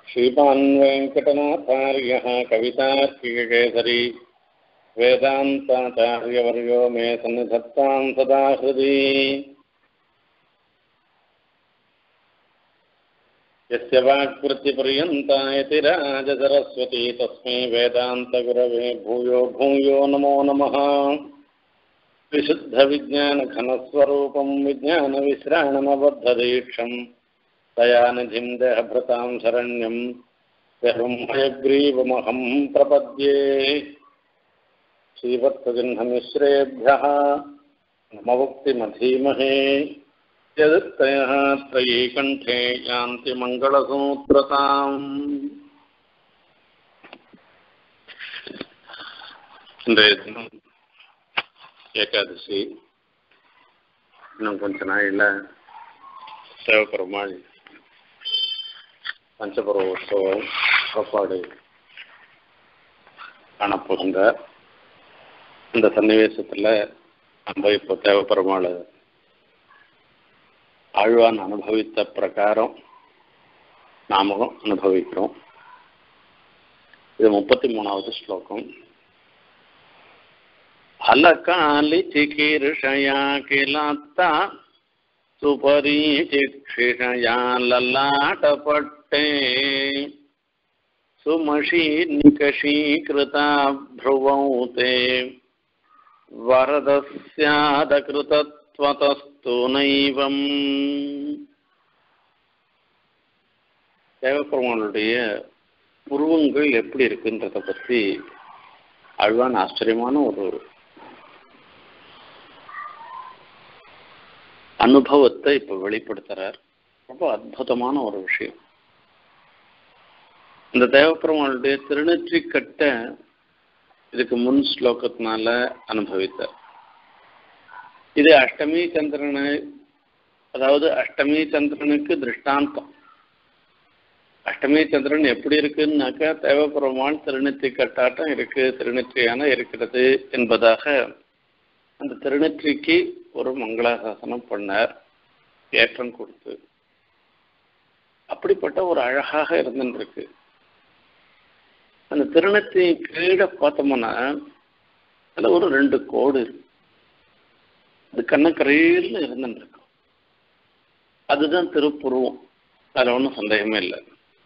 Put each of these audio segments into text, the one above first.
श्रीमान् वेङ्कटनाथार्यः कवितार्किककेसरी वेदान्ताचार्यवर्यो मे सन्निधत्तां सदा हृदि। यस्य वाक्कृतिपर्यन्ता यतिराजसरस्वती तस्मै वेदान्तगुरवे भूयो भूयो नमो नमः। विशुद्धविज्ञानघनस्वरूपं विज्ञानविश्राणमबद्धदीक्षं दयानिधिं देहभृतां शरण्यं हयग्रीवमहं प्रपद्ये। श्रीवत्सचिह्नमिश्रेभ्यः नमोक्तिमधीमहे यदुक्तयः त्रयी कण्ठे यान्ति मङ्गलसूत्रताम्। இன்றைய தினம் ஏகாதசி. இன்னும் கொஞ்ச நாளில் தேவப்பெருமாள் பஞ்சபர்வ உற்சவம் புறப்பாடு காணப்போகின்ற இந்த சன்னிவேசத்தில் நம்ம இப்போ தேவப்பெருமாள் ஆழ்வான் அனுபவித்த பிரகாரம் நாமளும் அனுபவிக்கிறோம். இது 33வது ஸ்லோகம். அலகாலி சிகீர்ஷயா கிலாத்தா சுபரீசிக்ஷிஷயா லலாட்டபட்டே சுமஷீ நிகஷீகிருதா ப்ருவௌ தே வரதஸ்யாதகிருதத்வதஸ்து நைவம். தேவப்பெருமானுடைய உருவங்கள் எப்படி இருக்குன்றத பற்றி ஆழ்வான் ஆச்சரியமான ஒரு அனுபவத்தை இப்ப வெளிப்படுத்துறார். ரொம்ப அற்புதமான ஒரு விஷயம். இந்த தேவப்பெருமானுடைய திருநெற்றிக்கட்ட இதுக்கு முன் ஸ்லோகத்தினால அனுபவித்தார். இது அஷ்டமி சந்திரனை, அதாவது அஷ்டமி சந்திரனுக்கு திருஷ்டாந்தம். அஷ்டமி சந்திரன் எப்படி இருக்குன்னாக்கா தேவப்பெருமான் திருநெற்றி கட்டாட்டம் இருக்கு, திருநெற்றியான இருக்கிறது என்பதாக அந்த திருநெற்றிக்கு ஒரு மங்களாசாசனம் பண்ணார், ஏற்றம் கொடுத்து. அப்படிப்பட்ட ஒரு அழகாக இருந்துருக்கு. அந்த திருநெற்றி கீழே பார்த்தோம்னா அதில் ஒரு 2 கோடு அது கண்ணக்கரையில் இருந்துருக்கும். அதுதான் திருப்புருவம், அதில் ஒன்றும் சந்தேகமே இல்லை.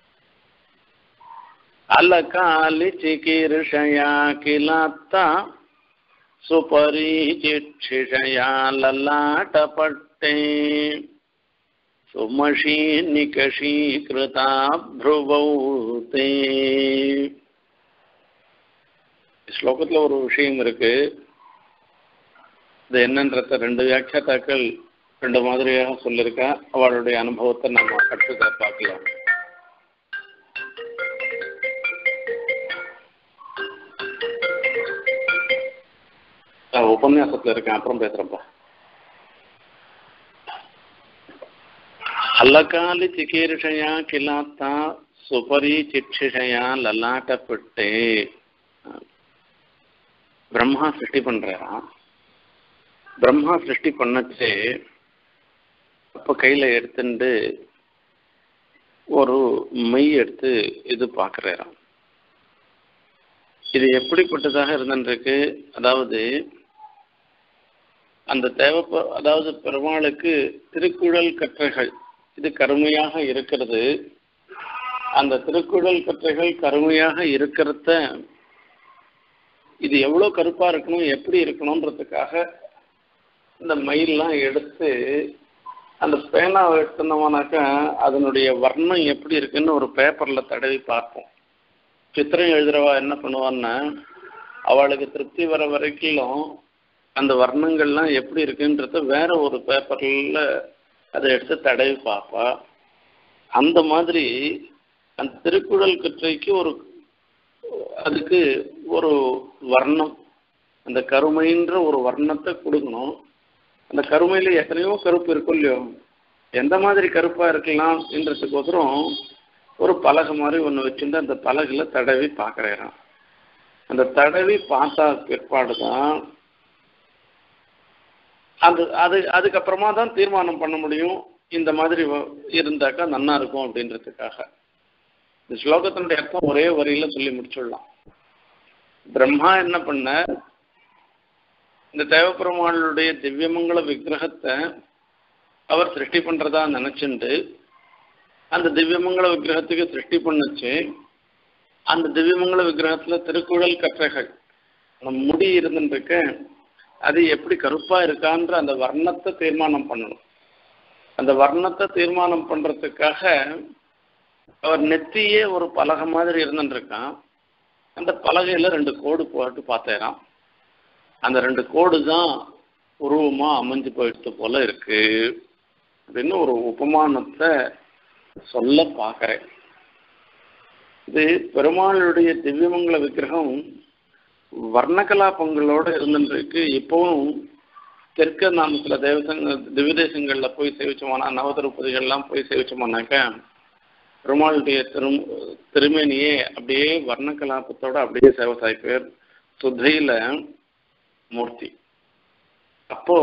அலகாலி சிகீர்ஷயா கிலாத்தா சுபரீசிக்ஷிஷயா லலாட்டபட்டே சுமஷீ நிகஷீகிருதா ப்ருவௌ தே. ஸ்லோகத்துல ஒரு விஷயம் இருக்கு. இது என்னன்றத 2 வியாக்கியாத்தாக்கள் 2 மாதிரியாக சொல்லியிருக்கா. அவளுடைய அனுபவத்தை நம்ம கற்றுக்க பார்க்கலாம். உபன்யாசத்துல இருக்கேன், அப்புறம் பேசுறப்பா. அல்லகாலி சிகீர்ஷயா கிலாத்தா சுபரீசிக்ஷிஷயா லலாட்டப்பட்டே. பிரம்மா சிருஷ்டி பண்றான். பிரம்மா சிருஷ்டி பண்ணச்சு அப்ப கையில எடுத்துட்டு ஒரு மை எடுத்து இது பாக்குறான். இது எப்படிப்பட்டதாக இருந்துருக்கு, அதாவது அந்த அதாவது பெருமாளுக்கு திருக்குழல் கற்றைகள் இது கருமையாக இருக்கிறது. அந்த திருக்குழல் கற்றைகள் கருமையாக இருக்கிறத இது எவ்வளவு கருப்பா இருக்கணும், எப்படி இருக்கணும்ன்றதுக்காக இந்த மயிலெல்லாம் எடுத்து அந்த பேனாவை எடுத்துனோம்னாக்கா அதனுடைய வர்ணம் எப்படி இருக்குன்னு ஒரு பேப்பர்ல தடவி பார்ப்போம். சித்திரம் எழுதுறவா என்ன பண்ணுவான்னா அவளுக்கு திருப்தி வர வரைக்கும் அந்த வர்ணங்கள்லாம் எப்படி இருக்குன்றத வேற ஒரு பேப்பர்ல அதை எடுத்து தடவி பார்ப்பா. அந்த மாதிரி அந்த திருக்குறள் கற்றைக்கு அதுக்கு ஒரு வர்ணம், அந்த கருமைன்ற ஒரு வர்ணத்தை கொடுக்கணும். அந்த கருமையில எத்தனையோ கருப்பு இருக்கும் இல்லையோ, எந்த மாதிரி கருப்பா இருக்கலாம் என்றதுக்கோசரம் ஒரு பலகை மாதிரி ஒன்று வச்சுட்டு அந்த பலகையில் தடவி பார்க்குறேன். அந்த தடவி பார்த்தா பிற்பாடுதான் அதுக்கப்புறமா தான் தீர்மானம் பண்ண முடியும் இந்த மாதிரி இருந்தாக்கா நன்னா இருக்கும் அப்படின்றதுக்காக. ஸ்லோகத்தினுடைய அர்த்தம் ஒரே வரியில சொல்லி முடிச்சுடலாம். பிரம்மா என்ன பண்ண, இந்த தேவப்பெருமாளுடைய திவ்யமங்கல விக்கிரகத்தை அவர் சிருஷ்டி பண்றதா நினைச்சுண்டு அந்த திவ்யமங்கல விக்கிரகத்துக்கு சிருஷ்டி பண்ணுச்சு. அந்த திவ்யமங்கல விக்கிரகத்துல திருக்குழல் கற்றைகள் முடி இருந்துருக்கு, அது எப்படி கருப்பா இருக்கான்ற அந்த வர்ணத்தை தீர்மானம் பண்ணணும். அந்த வர்ணத்தை தீர்மானம் பண்றதுக்காக அவர் நெத்தியே ஒரு பலகை மாதிரி இருந்துருக்கான். அந்த பலகையில 2 கோடு போட்டு பார்த்தேராம். அந்த 2 கோடு தான் உருவமா அமைஞ்சு போயிடுத்து போல இருக்கு அப்படின்னு ஒரு உபமானத்தை சொல்ல பார்க்கிறேன். இது பெருமாளுடைய திவ்யமங்கல விக்கிரகம் வர்ணகலாபங்களோட இருந்துருக்கு. இப்பவும் தெற்க நாம் சில திவ்ய தேசங்கள்ல போய் சேவிச்சோம்னா, நவதிருப்பதிகள்லாம் போய் சேவிச்சோம்னாக்க பெருமாளுடைய திருமேனியே அப்படியே வர்ணகலாபத்தோட அப்படியே சேவை சாய்ப்பேர் சுதையில மூர்த்தி. அப்போ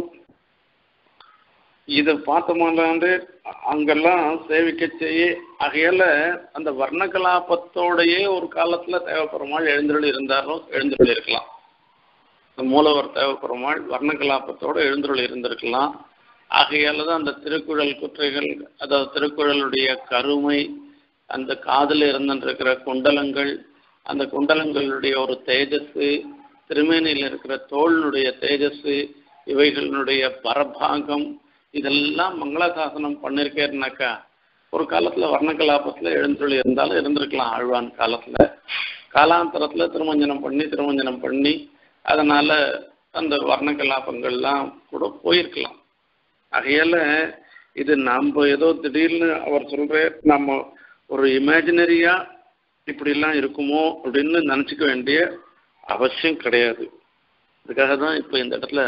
இதை பார்த்தோம்னாண்டு அங்கெல்லாம் சேவிக்க செய்ய ஆகையால அந்த வர்ணகலாபத்தோடையே ஒரு காலத்துல தேவப்பெருமாள் எழுந்தருள் இருந்தாலும் எழுந்தருள் இருக்கலாம். மூலவர் தேவப்பெருமாள் வர்ணகலாபத்தோட எழுந்தருள் இருந்திருக்கலாம். ஆகையால தான் அந்த திருக்குழல் குற்றைகள், அதாவது திருக்குழலுடைய கருமை, அந்த காதில் இருந்துருக்கிற குண்டலங்கள், அந்த குண்டலங்களுடைய ஒரு தேஜஸ், திருமேனியில் இருக்கிற தோளினுடைய தேஜஸ், இவைகளினுடைய பரபாகம், இதெல்லாம் மங்களாசாசனம் பண்ணிருக்கேன்னாக்கா ஒரு காலத்துல வர்ணகலாபத்துல எழுந்தருள் இருந்தாலும் இருந்திருக்கலாம். ஆழ்வான் காலத்துல காலாந்தரத்துல திருமஞ்சனம் பண்ணி அதனால அந்த வர்ணகலாபங்கள்லாம் கூட போயிருக்கலாம். ஆகையால இது நம்ம ஏதோ திடீர்னு அவர் சொல்ற நம்ம ஒரு இமேஜினரியா இப்படிலாம் இருக்குமோ அப்படின்னு நினைச்சுக்க வேண்டிய அவசியம் கிடையாது. அதுக்காக தான் இப்ப இந்த இடத்துல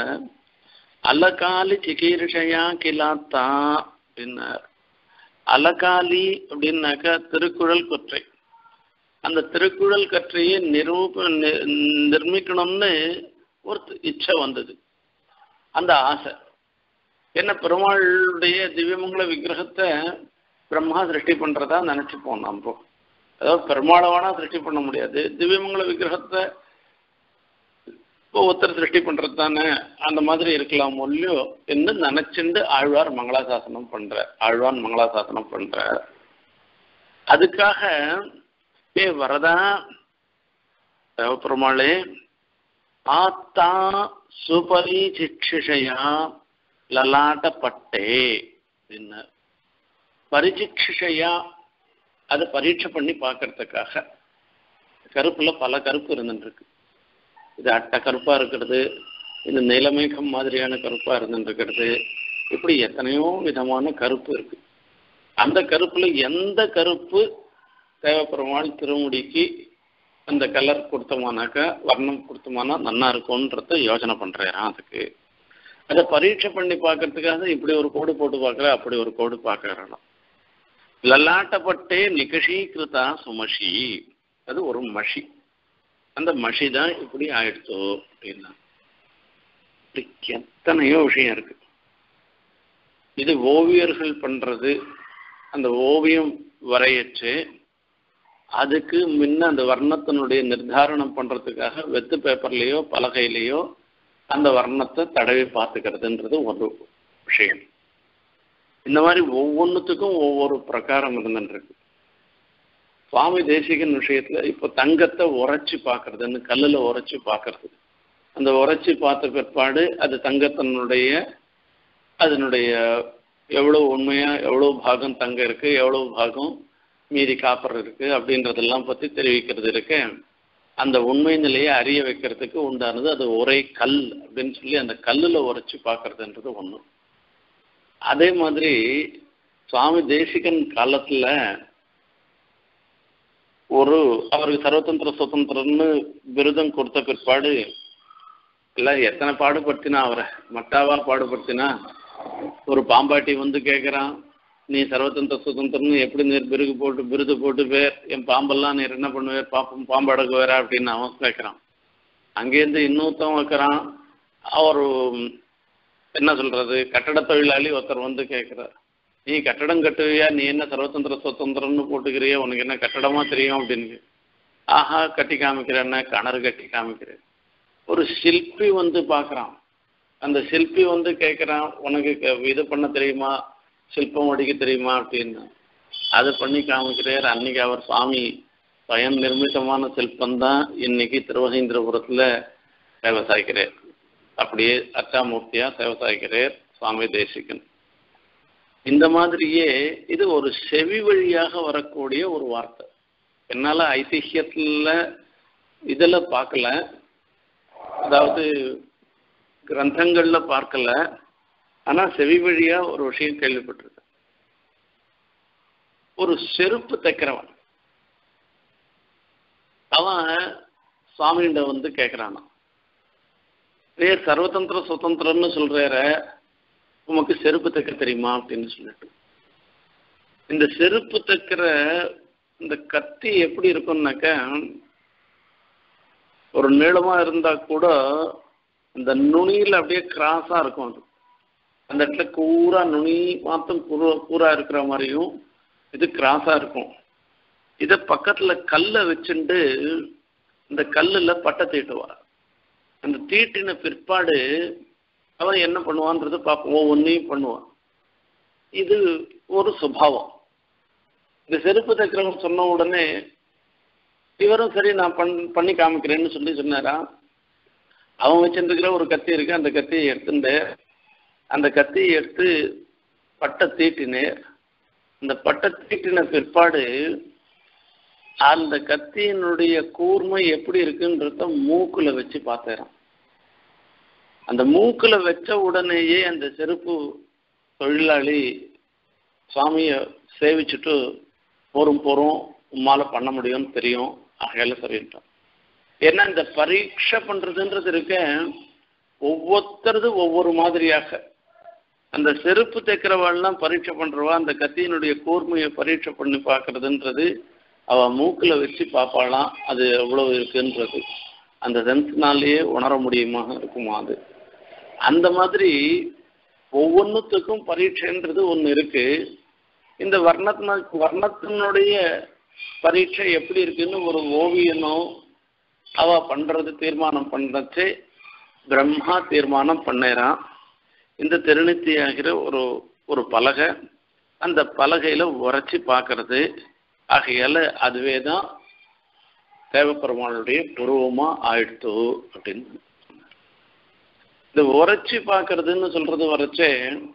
அலகாலி சிகீர்ஷயா கிலாத்தா அப்படின்னார். அலகாலி அப்படின்னாக்கா திருக்குழல் கொற்றை. அந்த திருக்குழல் கற்றையை நிர்மிக்கணும்னு ஒரு இச்சை வந்தது. அந்த ஆசை என்ன, பெருமாளுடைய திவ்யமங்கல விக்கிரகத்தை பிரம்மா சிருஷ்டி பண்றதா நினைச்சுப்போம். நம்ம அதாவது பெருமாளவானா சிருஷ்டி பண்ண முடியாது, திவ்யமங்கல விக்கிரகத்தை ஒருத்தர் சிருஷ்டி பண்றது தானே, அந்த மாதிரி இருக்கலாம் இல்லையோ என்று நினைச்சுண்டு ஆழ்வான் மங்களாசாசனம் பண்ற. அதுக்காக வரதா தேவப்பெருமாளே ஆத்தா சுபரிசிக்ஷையா லலாட்டப்பட்டே என்ன பரிசிக்ஷையா, அதை பரீட்சை பண்ணி பார்க்கறதுக்காக கருப்புல பல கருப்பு இருந்துருக்கு. இது அட்டை கருப்பா இருக்கிறது, இது நீலமேகம் மாதிரியான கருப்பா இருந்துருக்கிறது, இப்படி எத்தனையோ விதமான கருப்பு இருக்கு. அந்த கருப்புல எந்த கருப்பு தேவப்பெருமாள் திருமுடிக்கு அந்த கலர் கொடுத்தோமானாக்கா, வர்ணம் கொடுத்தோமானா நன்னா இருக்கும்ன்றத யோசனை பண்றேன். அதுக்கு அதை பரீட்சை பண்ணி பார்க்கறதுக்காக இப்படி ஒரு கோடு போட்டு பார்க்கற, அப்படி ஒரு கோடு பார்க்கறான். லலாட்டப்பட்டே நிகஷீகிருதா சுமஷி, அது ஒரு மஷி. அந்த மஷி தான் இப்படி ஆயிடுச்சோ அப்படின்னா எத்தனையோ விஷயம் இருக்கு. இது ஓவியர்கள் பண்றது. அந்த ஓவியம் வரையச்சு அதுக்கு முன்ன அந்த வர்ணத்தினுடைய நிர்தாரணம் பண்றதுக்காக வெத்து பேப்பர்லயோ பலகையிலையோ அந்த வர்ணத்தை தடவி பார்த்துக்கிறதுன்றது ஒரு விஷயம். இந்த மாதிரி ஒவ்வொன்றுத்துக்கும் ஒவ்வொரு பிரகாரம் இருந்துருக்கு. சுவாமி தேசிகன் விஷயத்துல இப்போ தங்கத்தை உரைச்சி பார்க்கறதுன்னு, கல்லுல உரைச்சி பார்க்கறது. அந்த உரைச்சி பார்த்த பிற்பாடு அது தங்கத்தினுடைய அதனுடைய எவ்வளவு உண்மையா எவ்வளவு பாகம் தங்கம் இருக்கு, எவ்வளவு பாகம் மீதி காப்பர் இருக்கு அப்படின்றதெல்லாம் பத்தி தெரிவிக்கிறது இருக்கு. அந்த உண்மை நிலையை அறிய வைக்கிறதுக்கு உண்டானது அது ஒரே கல் அப்படின்னு சொல்லி அந்த கல்லுல உரைச்சி பார்க்கறதுன்றது ஒண்ணு. அதே மாதிரி சுவாமி தேசிகன் காலத்துல அவருக்கு சர்வதந்திர சுதந்திரம்னு விருதம் கொடுத்த பிற்பாடு எல்லாம் எத்தனை பாடுபடுத்தினா, அவரை மட்டாவா பாடுபடுத்தினா. ஒரு பாம்பாட்டி வந்து கேட்குறான், நீ சர்வதந்திர சுதந்திரம்னு எப்படி நீர் விருது போட்டு பேர் என் பாம்பெல்லாம் நீர் என்ன பண்ணுவேர், பாம்படக்கு வேற அப்படின்னு அவன் கேட்குறான். அங்கேருந்து இன்னொருத்தவன் வைக்கிறான். அவர் என்ன சொல்றது, கட்டட தொழிலாளி ஒருத்தர் வந்து கேட்குறார், நீ கட்டடம் கட்டுவியா, நீ என்ன சர்வதந்திர சுதந்திரம்னு போட்டுக்கிறியா, உனக்கு என்ன கட்டடமா தெரியும் அப்படின்னு. ஆஹா கட்டி காமிக்கிறேன்னா கிணறு கட்டி காமிக்கிறேன். ஒரு சிற்பி வந்து பார்க்குறான். அந்த சிற்பி வந்து கேட்குறான், உனக்கு இது பண்ண தெரியுமா, சிற்பம் அடிக்க தெரியுமா அப்படின்னு. அதை பண்ணி காமிக்கிறார். அன்னைக்கு அவர் சுவாமி பயன் நிர்மித்தமான சிற்பந்தான் இன்னைக்கு திருவகேந்திரபுரத்தில் சேவை சாய்க்கிறார். அப்படியே அச்சாமூர்த்தியா சேவை சாய்க்கிறார் சுவாமி தேசிகன். இந்த மாதிரியே இது ஒரு செவி வழியாக வரக்கூடிய ஒரு வார்த்தை. என்னால் ஐதிஹ்யத்தில் இதில் பார்க்கல, அதாவது கிரந்தங்களில் பார்க்கல, ஆனால் செவி வழியாக ஒரு விஷயம் கேள்விப்பட்டிருக்கேன். ஒரு செருப்பு தைக்கிறவன் அவன் சுவாமிகிட்ட வந்து கேட்குறானா, சர்வதந்திர சுதந்திரம்னு சொல்றார, உமக்கு செருப்பு தைக்க தெரியுமா அப்படின்னு சொல்லிட்டு. இந்த செருப்பு தைக்கிற இந்த கத்தி எப்படி இருக்கும்னாக்க, ஒரு நீளமா இருந்தா கூட அந்த நுனியில் அப்படியே கிராஸா இருக்கும். அது அந்த இடத்துல கூரா நுனி மாத்தம் கூரா இருக்கிற மாதிரியும் இது கிராஸா இருக்கும். இதை பக்கத்துல கல்லை வச்சுட்டு இந்த கல்லில் பட்டை தீட்டுவார். அந்த தீட்டின பிற்பாடு அவன் என்ன பண்ணுவான்றது பார்ப்போம், ஒவ்வொன்றையும் பண்ணுவான். இது ஒரு சுபாவம். இந்த செருப்பு தைக்கிறவங்க சொன்ன உடனே இவரும் சரி நான் பண்ணி காமிக்கிறேன்னு சொன்னாரா. அவன் வச்சுருக்கிற ஒரு கத்தி இருக்கு, அந்த கத்தியை எடுத்துட்டு அந்த கத்தியை எடுத்து பட்டை தீட்டினேர். அந்த பட்டை தீட்டின பிற்பாடு அந்த கத்தியினுடைய கூர்மை எப்படி இருக்குன்றத மூக்குல வச்சு பார்த்தேன். அந்த மூக்குல வச்ச உடனேயே அந்த செருப்பு தொழிலாளி சுவாமியை சேவிச்சுட்டு போரும் உம்மால பண்ண முடியும்னு தெரியும், ஆகையால சரின்ட்டான். ஏன்னா இந்த பரீட்சை பண்றதுன்றது இருக்க ஒவ்வொருத்தரது ஒவ்வொரு மாதிரியாக. அந்த செருப்பு தைக்கிறவாள்லாம் பரீட்சை பண்றவா அந்த கத்தியினுடைய கூர்மையை பரீட்சை பண்ணி பார்க்கறதுன்றது அவள் மூக்கில் வச்சு பார்ப்பாளாம். அது எவ்வளவு இருக்குன்றது அந்த சென்ஸ்னாலேயே உணர முடியுமா இருக்குமா. அது அந்த மாதிரி ஒவ்வொன்றுத்துக்கும் பரீட்சைன்றது ஒன்று இருக்கு. இந்த வர்ணத்தினுடைய பரீட்சை எப்படி இருக்குன்னு ஒரு ஓவியனோ அவ பண்றது தீர்மானம் பண்றச்சே பிரம்மா தீர்மானம் பண்ணறான். இந்த திருநித்தி ஆகிற ஒரு பலகை, அந்த பலகையில உரைச்சி பார்க்கறது. ஆகையால அதுவே தான் தேவப்பெருமாளுடைய புருவமா ஆயிடுத்து அப்படின்னு. இந்த உரைச்சி பார்க்கறதுன்னு சொல்றது வரைச்சே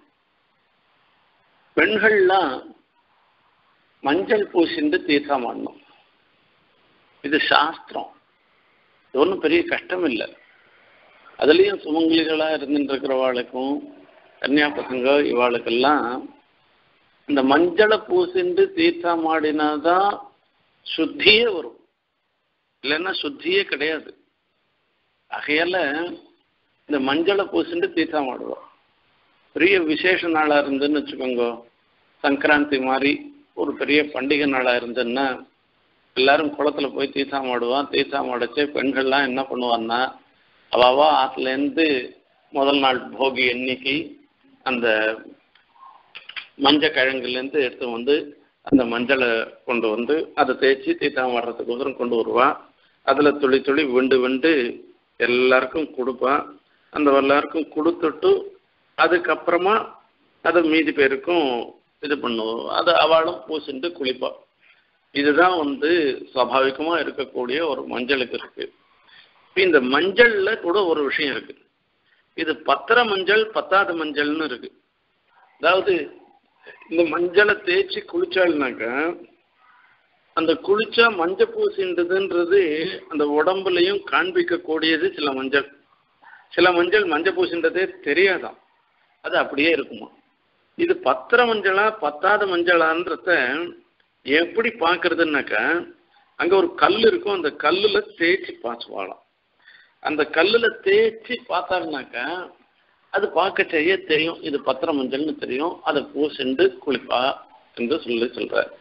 பெண்கள்லாம் மஞ்சள் பூசிண்டு தீர்த்தம் ஆடணும். இது சாஸ்திரம். இது ஒன்றும் பெரிய கஷ்டம் இல்லை. அதுலேயும் சுமங்கலிகளாக இருந்துட்டு இருக்கிறவாளுக்கும் கன்னியா பசங்க இவாளுக்கெல்லாம் இந்த மஞ்சளை பூசிண்டு தீர்த்தம் ஆடினாதான் சுத்தியே வரும், இல்லைன்னா சுத்தியே கிடையாது. ஆகையால இந்த மஞ்சளை பூசிண்டு தீர்த்தம் ஆடுவோம். பெரிய விசேஷ நாளாக இருந்துன்னு வச்சுக்கோங்க, சங்கராந்தி மாதிரி ஒரு பெரிய பண்டிகை நாளாக இருந்துன்னா எல்லாரும் குளத்துல போய் தீர்த்தம் ஆடுவான். தீர்த்தம் ஆடச்சே பெண்கள்லாம் என்ன பண்ணுவான்னா, அவாவா ஆற்றுலேருந்து முதல் நாள் போகி எண்ணிக்கை அந்த மஞ்சள் கிழங்குலேருந்து எடுத்து வந்து அந்த மஞ்சளை கொண்டு வந்து அதை தேய்ச்சி தீர்த்தம் ஆடுறதுக்கு கொண்டு வருவான். அதில் துளி விண்டு எல்லாருக்கும் கொடுப்பான். அந்த எல்லாருக்கும் கொடுத்துட்டு அதுக்கப்புறமா அதை மீதி பேருக்கும் இது பண்ணுவோம். அதை அவளும் பூசிட்டு குளிப்பாள். இதுதான் சுவாபாவிகமாக இருக்கக்கூடிய ஒரு மஞ்சளுக்கு இருக்கு. இந்த மஞ்சள்ல கூட ஒரு விஷயம் இருக்கு. இது பத்திர மஞ்சள் பத்தாத மஞ்சள்னு இருக்கு. அதாவது இந்த மஞ்சளை தேய்ச்சி குளிச்சாள்னாக்க அந்த குளிச்சா மஞ்சள் பூசின்றதுன்றது அந்த உடம்புலையும் காண்பிக்கக்கூடியது. சில மஞ்சள் மஞ்சள் பூசின்றதே தெரியாதான், அது அப்படியே இருக்குமா. இது பத்திர மஞ்சளா பத்தாத மஞ்சளான்றத எப்படி பார்க்கறதுனாக்கா, அங்கே ஒரு கல் இருக்கும், அந்த கல்லில் தேய்ச்சி பாய்ச்சுவாளாம். அந்த கல்லில் தேய்ச்சி பார்த்தாருனாக்கா அது பார்க்க செய்ய தெரியும், இது பத்திர மஞ்சள்னு தெரியும். அதை பூசிண்டு குளிப்பா என்று சொல்றார்.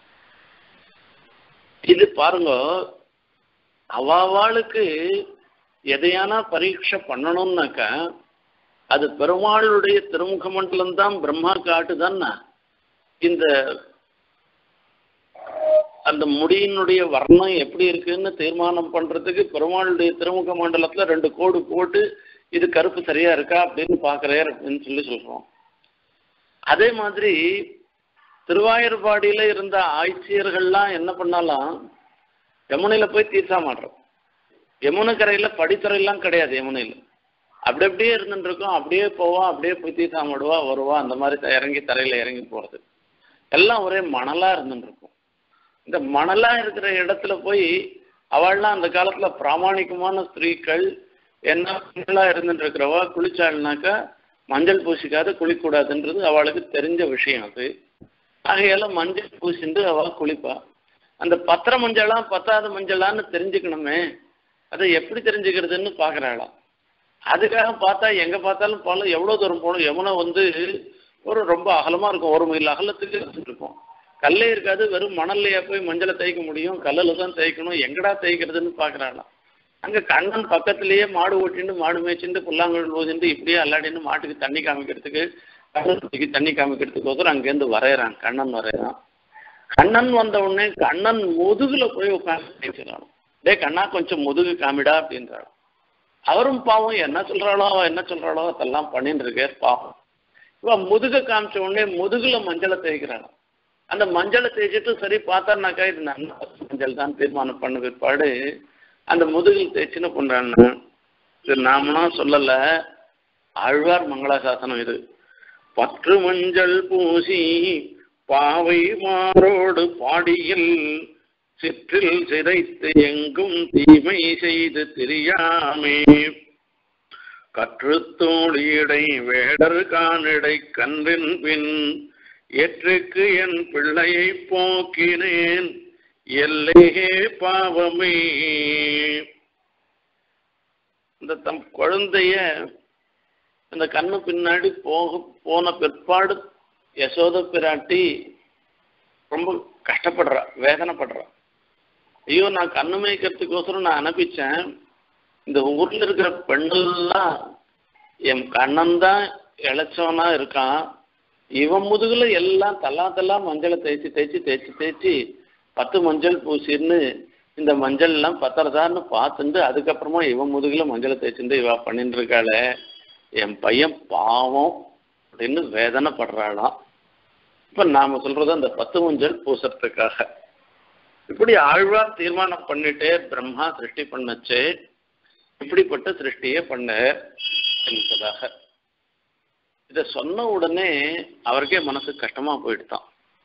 இது பாருங்க, அவாளுக்கு எதையானா பரீட்சை பண்ணணும்னாக்கா அது பெருமாளுடைய திருமுக மண்டலம் தான் பிரம்மா காட்டுதான்னா. இந்த அந்த முடியினுடைய வர்ணம் எப்படி இருக்குன்னு தீர்மானம் பண்றதுக்கு பெருமாளுடைய திருமுக மண்டலத்துல 2 கோடு போட்டு இது கருப்பு சரியா இருக்கா அப்படின்னு பாக்குறார் அப்படின்னு சொல்றோம். அதே மாதிரி திருவாயூர்பாடியில இருந்த ஆட்சியர்கள்லாம் என்ன பண்ணாலும் யமுனையில போய் தீர்த்தாமாடுறோம். யமுனை கரையில படித்துறையெல்லாம் கிடையாது. யமுனையில அப்படியே இருந்துட்டு இருக்கோம். அப்படியே போவா, அப்படியே போய் தீர்த்தாமாடுவா, வருவா. அந்த மாதிரி இறங்கி தரையில இறங்கி போறது எல்லாம் ஒரே மணலா இருந்துட்டு இருக்கும். இந்த மணலா இருக்கிற இடத்துல போய் அவள்லாம் அந்த காலத்துல பிராமணிகமான ஸ்திரீகள் என்ன இருந்துட்டு இருக்கிறவா குளிச்சாள்னாக்கா மஞ்சள் பூசிக்காத குளிக்கூடாதுன்றது அவளுக்கு தெரிஞ்ச விஷயம். அது ஆகையால மஞ்சள் பூசிட்டு அவள் குளிப்பா. அந்த பத்திர மஞ்சளா பத்தாவது மஞ்சளான்னு தெரிஞ்சுக்கணுமே, அதை எப்படி தெரிஞ்சுக்கிறதுன்னு பாக்குறாளாம். அதுக்காக பார்த்தா எங்க பார்த்தாலும் போல எவ்வளவு தூரம் போகணும். யமுனை ஒரு ரொம்ப அகலமா இருக்கும். 1 மைல் அகலத்துக்கு இருக்கும். கல்லே இருக்காது. வெறும் மணல்லையா போய் மஞ்சளை தேய்க்க முடியும்? கல்லில் தான் தேய்க்கணும். எங்கடா தேய்க்கிறதுன்னு பாக்குறாளாம். அங்க கண்ணன் பக்கத்திலேயே மாடு ஓட்டிட்டு மாடு மேய்ச்சிட்டு புல்லாங்குழல் ஊதிட்டு இப்படியே அல்லாடின்னு மாட்டுக்கு தண்ணி காமிக்கிறதுக்கு தண்ணி காமிக்கிறதுக்கோசரம் அங்கேருந்து வரைகிறான். கண்ணன் வரைகிறான். கண்ணன் வந்த உடனே கண்ணன் முதுகுல போய் உட்காந்து பேசுறான். டே கண்ணா கொஞ்சம் முதுகு காமிடா அப்படின்றாலும் அவரும் பாவம் என்ன சொல்றாளோ அதெல்லாம் பண்ணிட்டு இருக்கார் பாவம். இவன் முதுக காமிச்ச உடனே முதுகுல மஞ்சளை தேய்க்கிறான். அந்த மஞ்சளை தேய்ச்சிட்டு சரி பார்த்தாருனாக்கா இது நல்ல மஞ்சள் தான் தீர்மானம் பண்ண பிற்பாடு அந்த முதுகில் தேய்ச்சின்னு பண்றான்னு இது நாமனா சொல்லல, ஆழ்வார் மங்களாசாசனம் இது. பற்று மஞ்சள் பூசி பாவை மாரோடு பாடியில் சிற்றில் சிரைத்து எங்கும் தீமை செய்து தெரியாமே கற்றுத்தோழியடை வேடர் காணிடை கன்றின் பின் ஏற்றுக்கு என் பிள்ளையை போக்கினேன் எல்லையே பாவமே. இந்த தம் குழந்தைய அந்த கண்ணு பின்னாடி போன பிற்பாடு யசோத பிராட்டி ரொம்ப கஷ்டப்படுறா, வேதனைப்படுறா. ஐயோ நான் கண்ணு மேய்க்கிறதுக்கோசரம் நான் அனுப்பிச்சேன். இந்த ஊர்ல இருக்கிற பெண்கள்லாம் என் கண்ணன் தான் இழைச்சவனா இருக்கான். இவன் முதுகுல எல்லாம் தல்லா மஞ்சளை தேய்ச்சி 10 மஞ்சள் பூசின்னு இந்த மஞ்சள் எல்லாம் பத்திரதான்னு பார்த்துட்டு அதுக்கப்புறமா இவன் முதுகுல மஞ்சளை தேய்ச்சிட்டு இவ பண்ணிட்டு இருக்காள, என் பையன் பாவம் அப்படின்னு வேதனைப்படுறாளாம். இப்ப நாம சொல்றது அந்த 10 மஞ்சள் பூசறதுக்காக இப்படி ஆழ்வார் தீர்மானம் பண்ணிட்டே பிரம்மா சிருஷ்டி பண்ணச்சே இப்படிப்பட்ட சிருஷ்டியே பண்ண என்பதாக. இத சொன்ன உடனே அவருக்கே மனசு கஷ்டமா போயிடுதான்.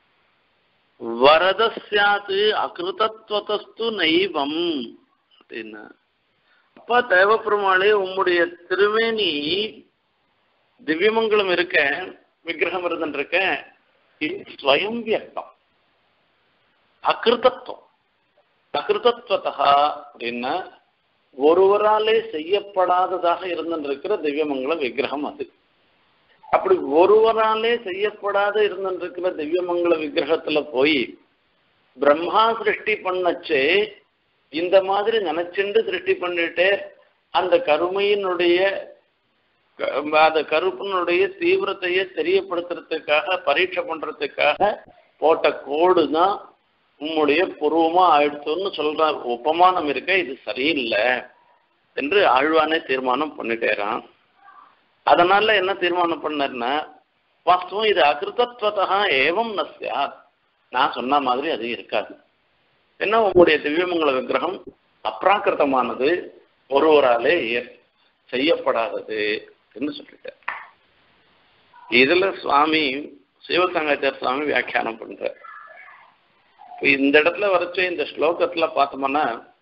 வரதஸ்யாது அகிருதத்வதஸ்து நைவம் அப்படின்னா, அப்பா தேவப்பெருமாளே உம்முடைய திருமேனி திவ்யமங்கலம் இருக்க, விக்கிரகம் இருந்துட்டு இருக்க, இது ஸ்வயம் வியக்தம், அகிருதத்துவம். அகிருதத்வதா அப்படின்னா ஒருவராலே செய்யப்படாததாக இருந்திருக்கிற திவ்யமங்கல விக்கிரகம் அது. அப்படி ஒருவராலே செய்யப்படாத இருந்திருக்கிற திவ்யமங்கல விக்கிரகத்துல போய் பிரம்மா சிருஷ்டி பண்ணச்சே இந்த மாதிரி நினைச்சுண்டு சிருஷ்டி பண்ணிட்டு அந்த கருமையினுடைய அந்த கருப்பினுடைய தீவிரத்தையே தெரியப்படுத்துறதுக்காக பரீட்சை பண்றதுக்காக போட்ட கோடு தான் உம்முடைய பூர்வமா ஆயிடுச்சுன்னு சொல்ற உபமானம் இருக்க, இது சரியில்லை என்று ஆழ்வானே தீர்மானம் பண்ணிட்டேறான். அதனால என்ன தீர்மானம் பண்ணார்னா, வாஸ்தவம் இது அகிருதத்வதா ஏவம் நஸ்யாத், நான் சொன்ன மாதிரி அது இருக்காது. என்ன உங்களுடைய திவ்யமங்கல விக்கிரகம் அப்ராக்கிருதமானது, ஒருவராலே செய்யப்படாதது என்று சொல்லிட்டார். இதுல சுவாமி சிவசங்காச்சார சுவாமி வியாக்கியானம் பண்றார். இந்த இடத்துல வரைச்சு இந்த ஸ்லோகத்துல பார்த்தோம்னா,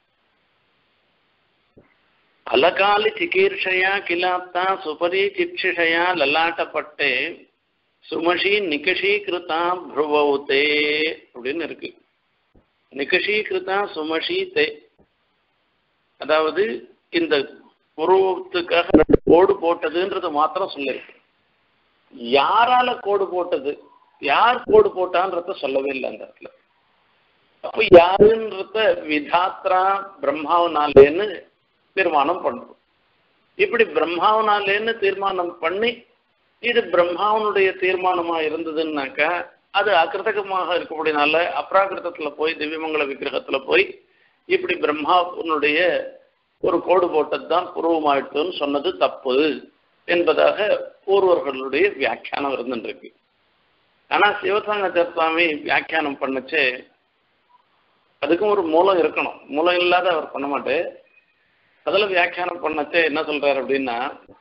அலகாலி சிகீர்ஷயா கிலாப்தா சுபரி சிக்ஷிஷயா லலாட்டப்பட்டே சுமஷி நிகஷீகிருதா புருவௌதே அப்படின்னு இருக்கு. நிகஷீகிருதா சுமஷி தே, அதாவது இந்த புருவத்துக்காக 2 கோடு போட்டதுன்றது மாத்திரம் சொல்லிருக்கு. யாரால கோடு போட்டது, யார் கோடு போட்டான்றத சொல்லவே இல்லை அந்த இடத்துல. அப்ப யாருன்றத விதாத்ரா பிரம்மாவனாலேன்னு தீர்மானம் பண்றோம். இப்படி பிரம்மாவனாலேன்னு தீர்மானம் பண்ணி இது பிரம்மாவனுடைய தீர்மானமா இருந்ததுன்னாக்கா அது அகிருதகமாக இருக்கக்கூடியனால அப்ராகிருதத்துல போய் திவ்யமங்கல விக்கிரகத்துல போய் இப்படி பிரம்மாவுடைய ஒரு கோடு போட்டது தான் பூர்வமாயிட்டுன்னு சொன்னது தப்பு என்பதாக பூர்வர்களுடைய வியாக்கியானம் இருந்துருக்கு. ஆனா சிவசாங்கர் சுவாமி வியாக்கியானம் பண்ணுச்சு அதுக்கும் ஒரு மூலம் இருக்கணும். மூலம் இல்லாத அவர் பண்ண மாட்டே. அதுல வியாக்கியானம் பண்ணச்சே என்ன சொல்றாரு அப்படின்னா,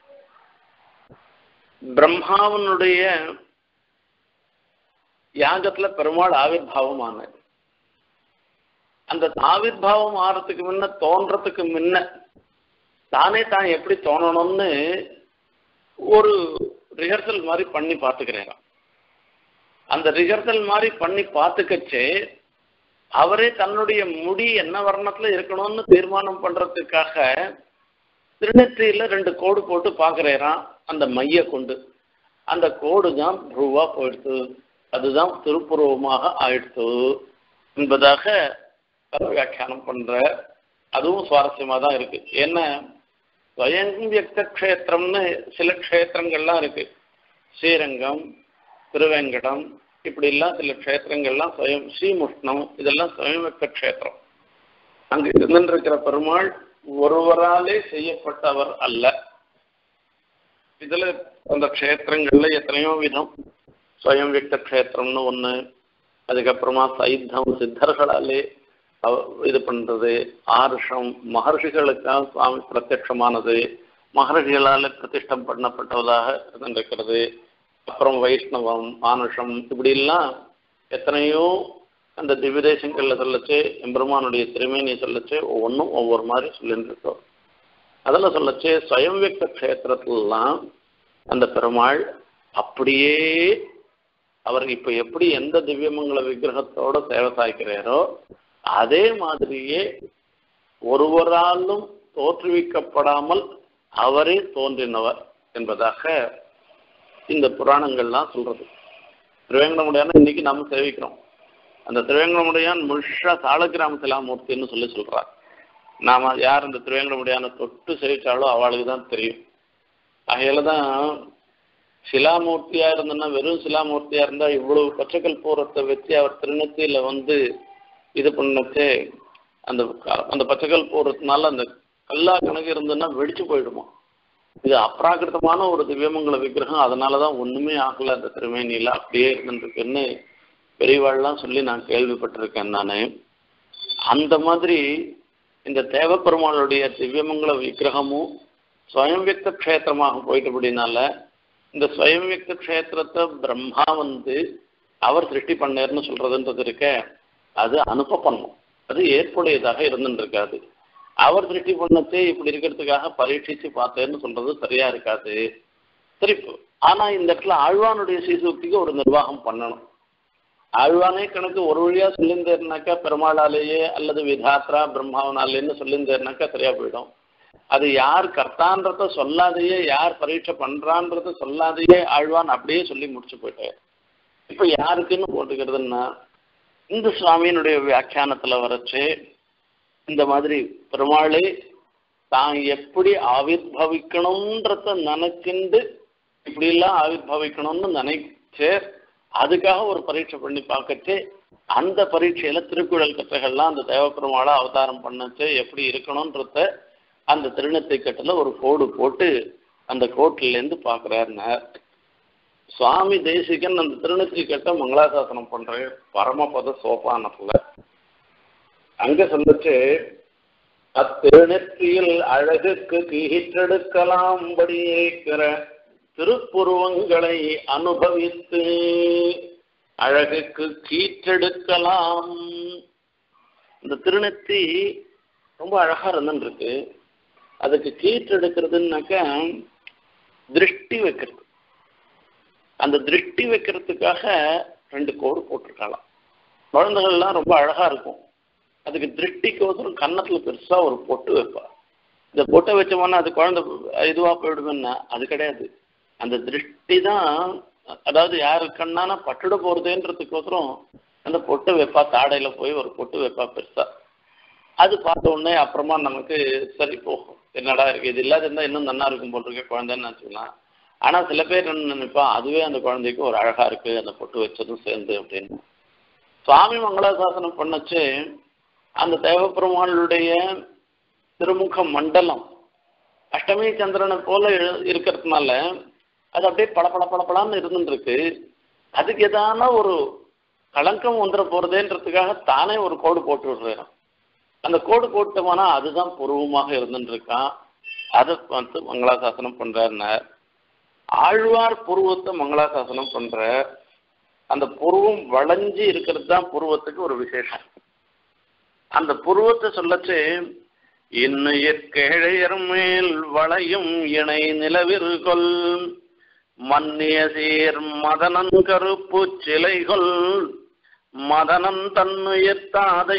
பிரம்மாவனுடைய யாகத்துல பெருமாள் ஆவிர்வாவம் ஆனது. அந்த ஆவிர்வாவம் ஆறதுக்கு முன்ன தோன்றதுக்கு முன்ன தானே தான் எப்படி தோணணும்னு ஒரு ரிஹர்சல் மாதிரி பண்ணி பார்த்துக்கிறேன். அந்த ரிஹர்சல் மாதிரி பண்ணி பார்த்துக்கச்சே அவரே தன்னுடைய முடி என்ன வர்ணத்துல இருக்கணும்னு தீர்மானம் பண்றதுக்காக திருநெற்றியில 2 கோடு போட்டு பார்க்கிறேன். அந்த மைய கொண்டு அந்த கோடு தான் புருவா போயிடுத்து, அதுதான் திருப்புருவமாக ஆயிடுத்து என்பதாக வியாக்கியானம் பண்ற. அதுவும் சுவாரஸ்யமா தான் இருக்கு. ஏன்னா ஸ்வயம் வியக்த க்ஷேத்திரம்னு சில க்ஷேத்திரங்கள்லாம் இருக்கு. ஸ்ரீரங்கம், திருவேங்கடம், இப்படி எல்லாம் சில க்ஷேத்திரங்கள்லாம் ஸ்வயம், ஸ்ரீமுஷ்ணம், இதெல்லாம் ஸ்வயம் வியக்த க்ஷேத்திரம். அங்கு இருந்திருக்கிற பெருமாள் ஒருவராலே செய்யப்பட்டவர் அல்ல. இதுல அந்த க்ஷேத்திரங்கள்ல எத்தனையோ விதம். ஸ்வயம் வியக்த க்ஷேத்திரம்னு ஒண்ணு, அதுக்கப்புறமா சைத்தம் சித்தர்களாலே இது பண்றது, ஆருஷம் மகர்ஷிகளுக்காக சுவாமி பிரத்யட்சமானது, மகர்ஷிகளால பிரதிஷ்டம் பண்ணப்பட்டதாக இருந்திருக்கிறது. அப்புறம் வைஷ்ணவம், மானுஷம், இப்படிலாம் எத்தனையோ அந்த திவ்யதேசங்கள்ல சொல்லச்சு எம்பெருமானுடைய திருமேனியை சொல்லச்சு ஒவ்வொன்றும் ஒவ்வொரு மாதிரி சொல்லிட்டு இருக்கோம். அதில் சொல்லச்சு ஸ்வயம் வியக்த க்ஷேத்திரத்துலாம் அந்த பெருமாள் அப்படியே அவர் இப்ப எப்படி எந்த திவ்யமங்கல விக்கிரகத்தோட சேவை சாய்க்கிறாரோ அதே மாதிரியே ஒருவராலும் தோற்றுவிக்கப்படாமல் அவரே தோன்றினவர் என்பதாக இந்த புராணங்கள்லாம் சொல்றது. திருவேங்கடமுடையான் இன்னைக்கு நாம சேவிக்கிறோம். அந்த திருவேங்கடமுடையான் முழுஷா சாலக்கிராம சிலாமூர்த்தின்னு சொல்றார். நாம யார் இந்த திருவேங்கடமுடையான தொட்டு சேவிச்சாலோ அவளுக்கு தான் தெரியும். ஆகையில தான் சிலாமூர்த்தியா இருந்ததுன்னா, வெறும் சிலாமூர்த்தியா இருந்தா இவ்வளவு பச்சைக்கல் பூரத்தை வச்சு அவர் திருநெத்தியில இது பண்ணச்சே அந்த பச்சைக்கல் பூரத்தினால அந்த கல்லா கணக்கு இருந்ததுன்னா வெடிச்சு போயிடுமா. இது அப்ராகிருதமான ஒரு திவ்யமங்கல விக்கிரகம், அதனாலதான் ஒண்ணுமே ஆகல அந்த திருமேனியில அப்படியே இருந்துருக்குன்னு பெரியவாள்லாம் சொல்லி நான் கேள்விப்பட்டிருக்கேன் நானு. அந்த மாதிரி இந்த தேவப்பெருமாளுடைய திவ்யமங்கல விக்கிரகமும் ஸ்வயம் வியக்த க்ஷேத்திரமாக போயிட்டபடினால இந்த ஸ்வயம் வியக்த க்ஷேத்திரத்தை பிரம்மா அவர் சிருஷ்டி பண்ணேர்னு சொல்றதுன்றது இருக்க, அது அனுப்பணும், அது ஏற்புடையதாக இருந்துருக்காது. அவர் திருஷ்டி பண்ணத்தே இப்படி இருக்கிறதுக்காக பரீட்சிச்சு பார்த்தேன்னு சொல்றது சரியா இருக்காது. சரி, ஆனா இந்த இடத்துல ஆழ்வானுடைய சீசுக்திக்கு ஒரு நிர்வாகம் பண்ணணும். ஆழ்வானே கணக்கு ஒரு வழியா சொல்லியிருந்தேர்னாக்கா பெருமாளாலேயே அல்லது விதாத்ரா பிரம்மாவனாலேன்னு சொல்லியிருந்தேர்னாக்கா சரியா போயிடும். அது யார் கர்த்தான்றத சொல்லாதையே, யார் பரீட்சை பண்றான்றத சொல்லாதையே ஆழ்வான் அப்படியே சொல்லி முடிச்சு போயிட்டார். இப்ப யாருக்குன்னு போட்டுக்கிறதுன்னா, இந்த சுவாமியினுடைய வியாக்கியானத்துல வரைச்சு இந்த மாதிரி பெருமாளே தான் எப்படி ஆவிர்வவிக்கணும்ன்றத நினைக்கிண்டு இப்படி எல்லாம் ஆவிர்வவிக்கணும்னு நினைச்சு அதுக்காக ஒரு பரீட்சை பண்ணி பார்க்கச்சு, அந்த பரீட்சையில திருக்குறள் கற்றைகள்லாம் அந்த தேவப்பெருமாளை அவதாரம் பண்ணச்சு எப்படி இருக்கணும்ன்றத அந்த திருநெத்தை கட்டுல ஒரு கோடு போட்டு அந்த கோட்டில இருந்து பாக்குறாருன்னு சுவாமி தேசிகன் அந்த திருநெத்தி கட்ட மங்களாசாசனம் பண்ற பரமபத சோபானத்துல அங்க சொல்லுச்சு, அத்திருநெற்றியில் அழகுக்கு கீற்றெடுக்கலாம்படி இருக்கிற திருப்புருவங்களை அனுபவித்து அழகுக்கு கீற்றெடுக்கலாம். இந்த திருநெத்தி ரொம்ப அழகா இருந்துருக்கு. அதுக்கு கீற்றெடுக்கிறதுனாக்க திருஷ்டி வைக்கிறது. அந்த திருஷ்டி வைக்கிறதுக்காக 2 கோடு போட்டிருக்கலாம். குழந்தைகள்லாம் ரொம்ப அழகா இருக்கும். அதுக்கு திருஷ்டிக்கோசரம் கன்னத்துல பெருசா ஒரு பொட்டு வைப்பா. இந்த பொட்டை வச்சோம்னா அது குழந்தை இதுவா போயிடுதுன்னா அது கிடையாது. அந்த திருஷ்டி தான், அதாவது யாரு கண்ணானா பட்டுட போறதுன்றதுக்கோசரம் அந்த பொட்டை வைப்பா. தாடையில போய் ஒரு பொட்டு வைப்பா பெருசா. அது பார்த்த உடனே அப்புறமா நமக்கு சரி போகும், என்னடா இருக்கு, இது இல்லாத இருந்தா இன்னும் நல்லா இருக்கும் போல் இருக்க குழந்தைன்னு நினச்சிக்கலாம். ஆனால் சில பேர் என்ன நினைப்பா, அதுவே அந்த குழந்தைக்கு ஒரு அழகாக இருக்குது அந்த பொட்டு வச்சதும் சேர்ந்து அப்படின்னு. சுவாமி மங்களாசாசனம் பண்ணச்சு அந்த தேவப்பெருமாளுடைய திருமுக மண்டலம் அஷ்டமி சந்திரனை போல இருக்கிறதுனால அது அப்படியே பளபளன்னு இருந்துருக்கு. அதுக்கு எதான ஒரு களங்கம் வந்துட போகிறதேன்றதுக்காக தானே ஒரு கோடு போட்டு விடுறேன். அந்த கோடு போட்டோம்னா அதுதான் புருவமாக இருந்துருக்கான். அதை வந்து மங்களாசாசனம் பண்ணுறாருன்னார். ஆழ்வார் புருவத்தை மங்களாசாசனம் பண்ணுற அந்த புருவம் வளைஞ்சி இருக்கிறது தான் புருவத்துக்கு ஒரு விசேஷம். அந்த புருவத்தை சொல்லச்சு இன்னுயிர்கேழையர் மேல் வளையும் இணை நிலவிற்கொள் மன்னிய சீர் மதனன் கருப்பு சிலைகொள் மதனன் தன்னுயிர்த்தாதை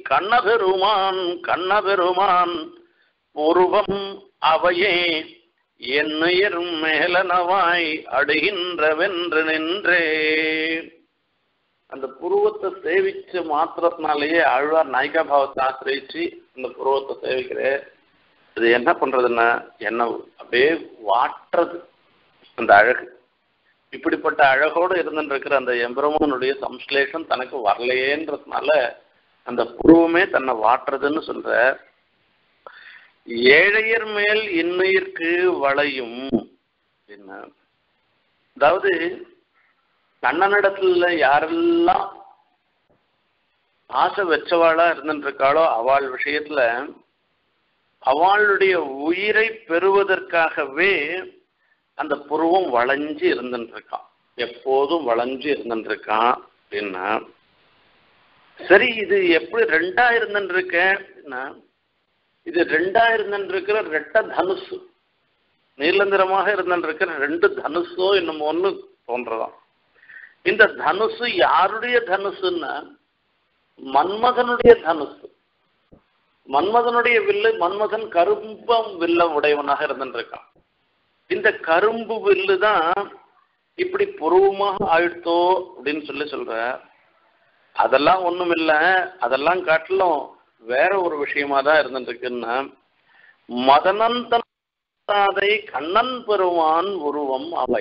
கண்ணபெருமான் புருவம் அவையே என்னுயிர் மேலனவாய் அடுகின்றவென்று நின்றே. அந்த புருவத்தை சேவிச்சு மாத்திரத்தினாலேயே ஆழ்வார் நாயிகா பாவத்தை ஆசிரியிச்சு அந்த புருவத்தை சேவிக்கிறேன். அது என்ன பண்றதுன்னா என்ன அப்படியே வாட்டுறது அந்த அழகு. இப்படிப்பட்ட அழகோடு இருந்துருக்கிற அந்த எம்பெருமானுடைய சம்ஸ்லேஷம் தனக்கு வரலையேன்றதுனால அந்த புருவமே தன்னை வாட்டுறதுன்னு சொல்ற. ஏழையர் மேல் இன்னுயிர்க்கு வளையும் என்ன, அதாவது கண்ணனிடத்துல யாரெல்லாம் ஆசை வச்சவாளா இருந்துருக்காளோ அவள் விஷயத்துல அவளுடைய உயிரை பெறுவதற்காகவே அந்த புருவம் வளைஞ்சு இருந்துருக்கான், எப்போதும் வளைஞ்சு இருந்துருக்கான் அப்படின்னா. சரி, இது எப்படி ரெண்டா இருந்துருக்கேன்னா, இது ரெண்டா இருந்துருக்கிற ரெட்ட தனுசு, நீலந்திரமாக இருந்துருக்கிற ரெண்டு தனுசோ இன்னும் ஒன்று தோன்றதான். இந்த தனுசு யாருடைய தனுசுன்னா மன்மதனுடைய தனுசு. மன்மதனுடைய வில்லு, மன்மதன் கரும்பம் வில்ல உடையவனாக இருந்துருக்கான். இந்த கரும்பு வில்லு தான் இப்படி புருவமாக ஆயிடுத்தோ அப்படின்னு சொல்ற. அதெல்லாம் ஒண்ணும் இல்லை, அதெல்லாம் காட்டிலும் வேற ஒரு விஷயமா தான் இருந்துருக்குன்னா மதனன் தன்னை கண்ணன் பெருமான் உருவம் அவை.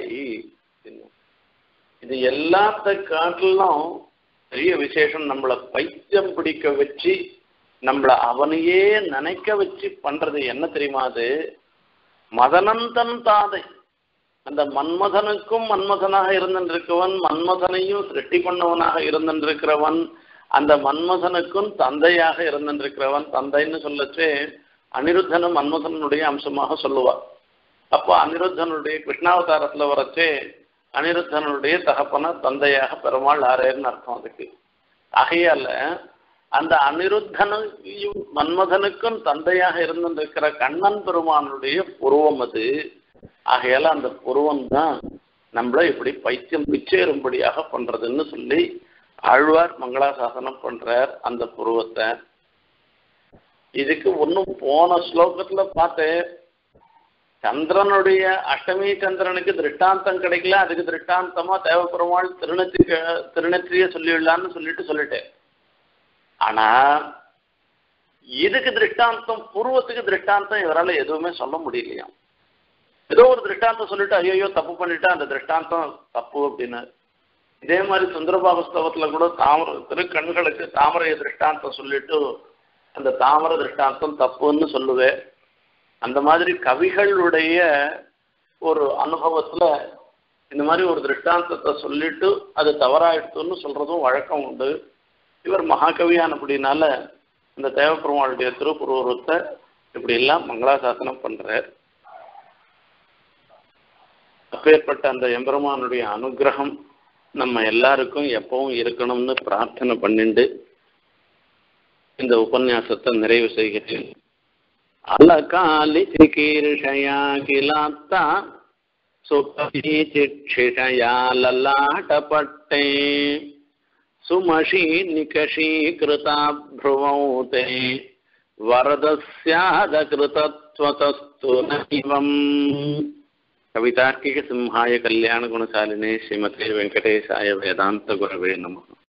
இது எல்லாத்த காட்டிலும் பெரிய விசேஷம். நம்மளை பைத்தியம் பிடிக்க வச்சு நம்மளை அவனையே நினைக்க வச்சு பண்றது என்ன தெரியுமா? அது மதனந்தன் தாதை. அந்த மன்மதனுக்கும் மன்மதனாக இருந்திருக்கவன், மன்மதனையும் சிருஷ்டி பண்ணவனாக இருந்திருக்கிறவன், அந்த மன்மதனுக்கும் தந்தையாக இருந்திருக்கிறவன். தந்தைன்னு சொல்லச்சே அனிருத்தனும் மன்மதனுடைய அம்சமாக சொல்லுவார். அப்போ அனிருத்தனுடைய கிருஷ்ணாவதாரத்துல வரச்சே அனிருத்தனுடைய தகப்பன தந்தையாக பெருமாள் ஆறேன்னு அர்த்தம் அதுக்கு. ஆகையால அந்த அனிருத்தனையும் மன்மதனுக்கும் தந்தையாக இருந்திருக்கிற கண்ணன் பெருமானுடைய புருவம் அது. ஆகையால அந்த புருவம் தான் நம்மள இப்படி பைத்தியம் பிச்சேறும்படியாக பண்றதுன்னு சொல்லி ஆழ்வார் மங்களாசாசனம் பண்றார் அந்த புருவத்தை. இதுக்கு ஒன்றும் போன ஸ்லோகத்துல பார்த்தேன், சந்திரனுடைய அஷ்டமி சந்திரனுக்கு திருஷ்டாந்தம் கிடைக்கல, அதுக்கு திருஷ்டாந்தமா தேவப்பெருமாள் திருநெற்றிய சொல்லிடலான்னு சொல்லிட்டேன். ஆனா இதுக்கு திருஷ்டாந்தம், பூர்வத்துக்கு திருஷ்டாந்தம் இவரால் எதுவுமே சொல்ல முடியலையா. ஏதோ ஒரு திருஷ்டாந்தம் சொல்லிட்டு ஐயோ தப்பு பண்ணிட்டா அந்த திருஷ்டாந்தம் தப்பு அப்படின்னு. இதே மாதிரி சுந்தரபாபஸ்தவத்துல கூட திருக்கண்களுக்கு தாமரை திருஷ்டாந்தம் சொல்லிட்டு அந்த தாமரை திருஷ்டாந்தம் தப்புன்னு சொல்லுவேன். அந்த மாதிரி கவிகளுடைய ஒரு அனுபவத்துல இந்த மாதிரி ஒரு திருஷ்டாந்தத்தை சொல்லிட்டு அது தவறாயிடுத்துன்னு சொல்றதும் வழக்கம் உண்டு. இவர் மகாகவியானபடினால இந்த தேவப்பெருமாளுடைய திருப்புருவத்தை இப்படி எல்லாம் மங்களாசாசனம் பண்றார். அப்பேற்பட்ட அந்த எம்பெருமானுடைய அனுகிரகம் நம்ம எல்லாருக்கும் எப்பவும் இருக்கணும்னு பிரார்த்தனை பண்ணிண்டு இந்த உபன்யாசத்தை நிறைவு செய்கிறேன். அலகாலி சிகீர்ஷயா கிலாத்தா சுபி சிக்ஷிஷயா லலாட்டபட்டே சுமஷி நிகஷீகிருதா ப்ருவௌதே வரதஸ்யாதகிருதத்வதஸ்து நைவம். கவிதார்க்கிக சிம்ஹாய கல்யாண குணசாலினே ஸ்ரீமதே வெங்கடேசாய வேதாந்த குரவே நமः.